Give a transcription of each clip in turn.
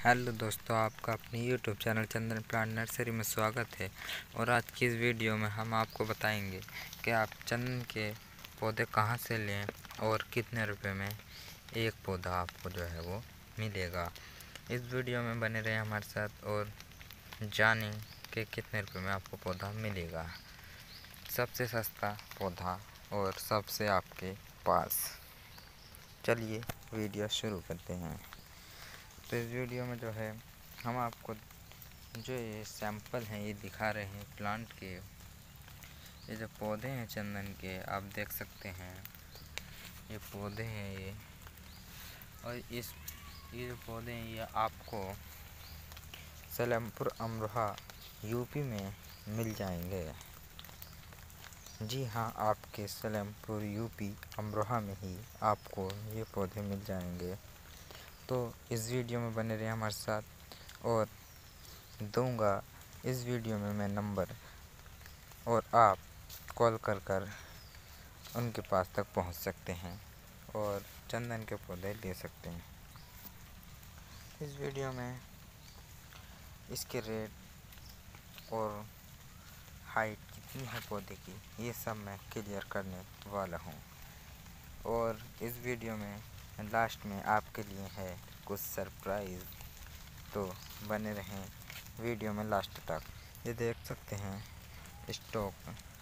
Hello दोस्तों, आपका अपनी YouTube channel Chandan plant nursery में स्वागत है। और आज की इस वीडियो में हम आपको बताएंगे कि आप चंदन के पौधे कहां से लें और कितने रुपए में एक पौधा आपको जो है वो मिलेगा। इस वीडियो में बने रहें हमारे साथ और जानें कि कितने रुपए में आपको पौधा मिलेगा, सबसे सस्ता पौधा और सबसे आपके पास। चलिए वीडियो शुरू करते हैं। तो इस वीडियो में जो है हम आपको जो ये सैंपल हैं ये दिखा रहे हैं प्लांट के। ये जो पौधे हैं चंदन के, आप देख सकते हैं ये पौधे हैं ये। और ये जो पौधे हैं ये आपको सलेमपुर अमरोहा यूपी में मिल जाएंगे। जी हाँ, आपके सलेमपुर यूपी अमरोहा में ही आपको ये पौधे मिल जाएंगे। तो इस वीडियो में बने रहे हमारे साथ और दूंगा इस वीडियो में मैं नंबर, और आप कॉल कर उनके पास तक पहुंच सकते हैं और चंदन के पौधे ले सकते हैं। इस वीडियो में इसके रेट और हाइट कितनी है पौधे की, ये सब मैं क्लियर करने वाला हूं। और इस वीडियो में लास्ट में आपके लिए है कुछ सरप्राइज़, तो बने रहें वीडियो में लास्ट तक। ये देख सकते हैं स्टॉक,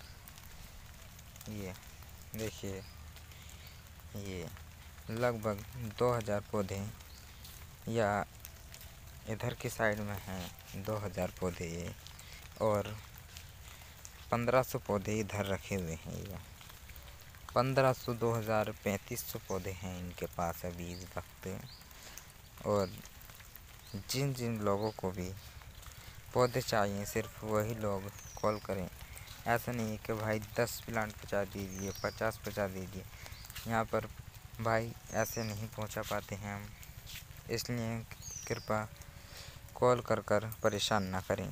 ये देखिए ये लगभग 2000 पौधे या इधर की साइड में हैं 2000 पौधे ये, और 1500 पौधे इधर रखे हुए हैं। ये 1500, 2000, 3500 पौधे हैं इनके पास अभी इस वक्त। और जिन जिन लोगों को भी पौधे चाहिए सिर्फ वही लोग कॉल करें। ऐसा नहीं है कि भाई 10 प्लांट पहुँचा दीजिए, 50 पहुँचा दीजिए। यहाँ पर भाई ऐसे नहीं पहुँचा पाते हैं हम, इसलिए कृपया कॉल कर परेशान ना करें।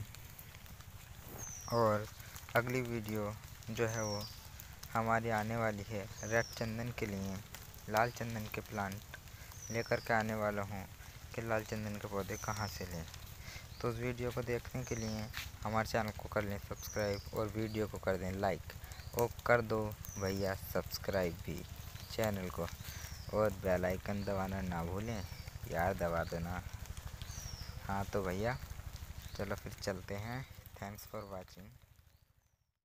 और अगली वीडियो जो है वो हमारी आने वाली है रेड चंदन के लिए। लाल चंदन के प्लांट लेकर के आने वाला हूँ कि लाल चंदन के पौधे कहाँ से लें। तो उस वीडियो को देखने के लिए हमारे चैनल को कर लें सब्सक्राइब और वीडियो को कर दें लाइक, और कर दो भैया सब्सक्राइब भी चैनल को, और बेल आइकन दबाना ना भूलें यार, दबा देना। हाँ तो भैया चलो फिर चलते हैं। Thanks for watching.